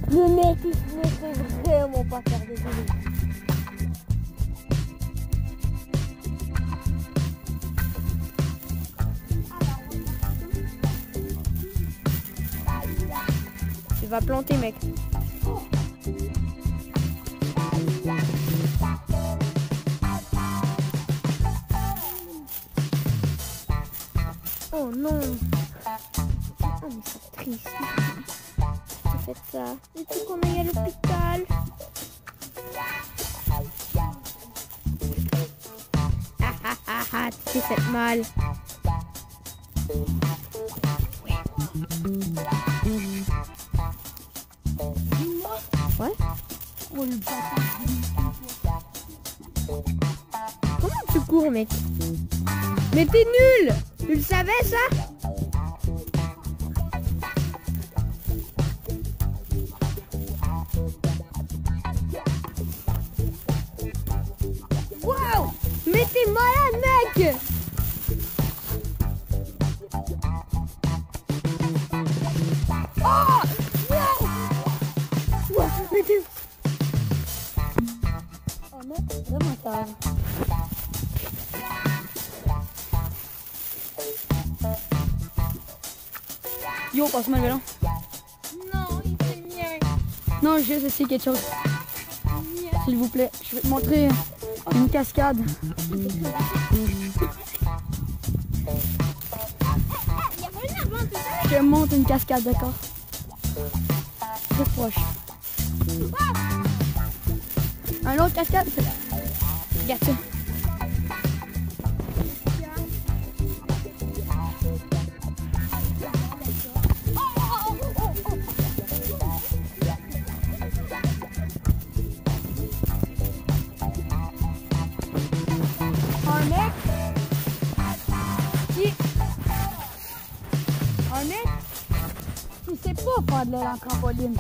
Le mec, il ne sait vraiment pas faire des bruits. Tu vas planter, mec. Oh non. Oh mais c'est triste. Tu fais ça. Et tout qu'on aille à l'hôpital. Ah ah ah ah, tu t'es fait mal. Ouais. Oh le bâtard. Comment tu cours, mec? Mais t'es nul! Tu le savais, ça? Waouh! Mais t'es malade, mec! Oh! Wow! Wow! Mais t'es... Oh, mec, vraiment ça. Yo, passe-moi le vélo. Non, il fait mien. Non, je vais essayer quelque chose. S'il vous plaît, je vais te montrer une cascade. Je te montre une cascade, d'accord? Très proche. Un autre cascade, c'est là. Regarde ça. Un mec qui sait pas faire de l'aile en trampoline.